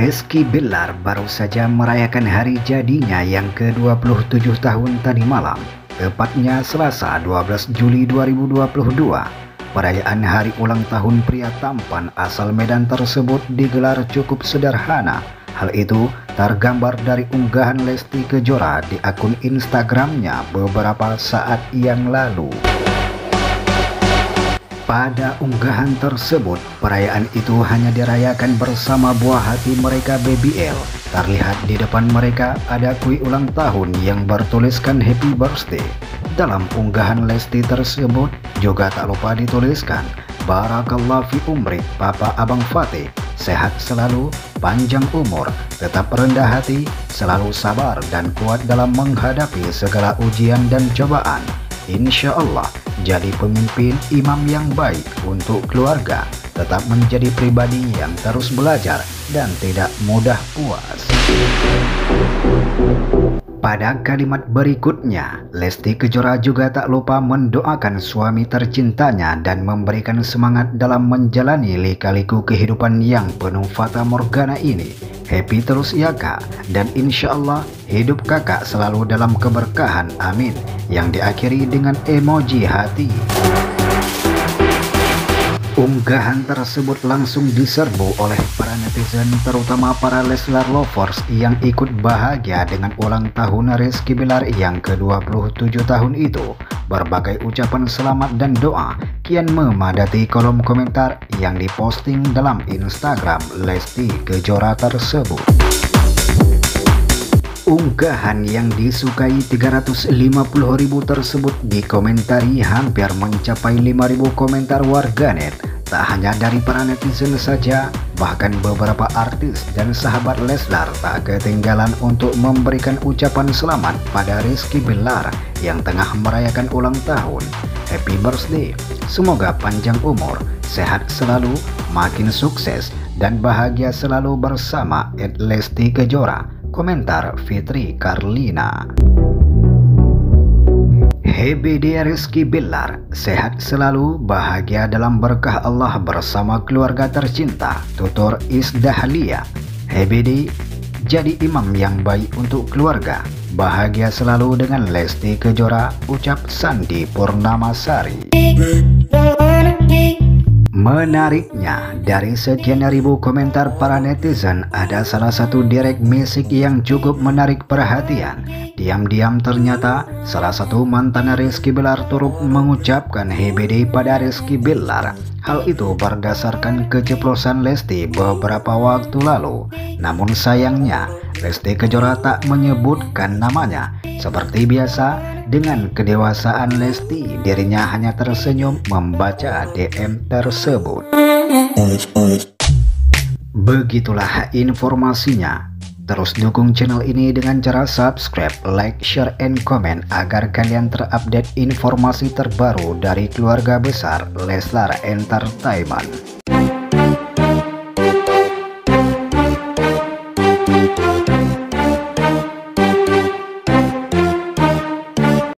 Rizky Bilar baru saja merayakan hari jadinya yang ke-27 tahun tadi malam, tepatnya Selasa 12 Juli 2022. Perayaan hari ulang tahun pria tampan asal Medan tersebut digelar cukup sederhana. Hal itu tergambar dari unggahan Lesti Kejora di akun Instagramnya beberapa saat yang lalu. Pada unggahan tersebut, perayaan itu hanya dirayakan bersama buah hati mereka BBL. Terlihat di depan mereka ada kue ulang tahun yang bertuliskan Happy Birthday. Dalam unggahan Lesti tersebut juga tak lupa dituliskan, Barakallah fi umrik Papa Abang Fatih, sehat selalu, panjang umur, tetap rendah hati, selalu sabar dan kuat dalam menghadapi segala ujian dan cobaan. Insya Allah jadi pemimpin imam yang baik untuk keluarga, tetap menjadi pribadi yang terus belajar dan tidak mudah puas. Pada kalimat berikutnya, Lesti Kejora juga tak lupa mendoakan suami tercintanya dan memberikan semangat dalam menjalani lika-liku kehidupan yang penuh fata morgana ini. Happy terus ya kak, dan insya Allah hidup kakak selalu dalam keberkahan, amin, yang diakhiri dengan emoji hati. Unggahan tersebut langsung diserbu oleh para netizen, terutama para Leslar lovers yang ikut bahagia dengan ulang tahun Rizky Bilar yang ke-27 tahun itu. Berbagai ucapan selamat dan doa kian memadati kolom komentar yang diposting dalam Instagram Lesti Kejora tersebut. Unggahan yang disukai 350.000 tersebut dikomentari hampir mencapai 5.000 komentar warganet. Tak hanya dari para netizen saja, bahkan beberapa artis dan sahabat Leslar tak ketinggalan untuk memberikan ucapan selamat pada Rizky Bilar yang tengah merayakan ulang tahun. Happy birthday, semoga panjang umur, sehat selalu, makin sukses, dan bahagia selalu bersama Lesti Kejora. Komentar Fitri Karlina. HBD Rizky Bilar, sehat selalu, bahagia dalam berkah Allah bersama keluarga tercinta, tutur Isdahlia. HBD, jadi imam yang baik untuk keluarga, bahagia selalu dengan Lesti Kejora, ucap Sandi Purnamasari. Menariknya, dari sekian ribu komentar para netizen, ada salah satu direct message yang cukup menarik perhatian. Diam-diam ternyata salah satu mantan Rizky Bilar turut mengucapkan HBD pada Rizky Bilar. Hal itu berdasarkan keceplosan Lesti beberapa waktu lalu. Namun sayangnya, Lesti Kejora tak menyebutkan namanya. Seperti biasa, dengan kedewasaan Lesti, dirinya hanya tersenyum membaca DM tersebut. Begitulah informasinya. Terus dukung channel ini dengan cara subscribe, like, share, and comment agar kalian terupdate informasi terbaru dari keluarga besar Leslar Entertainment.